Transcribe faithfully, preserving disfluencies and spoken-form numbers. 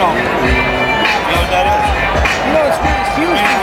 You know what that is? You know, it's, it's huge.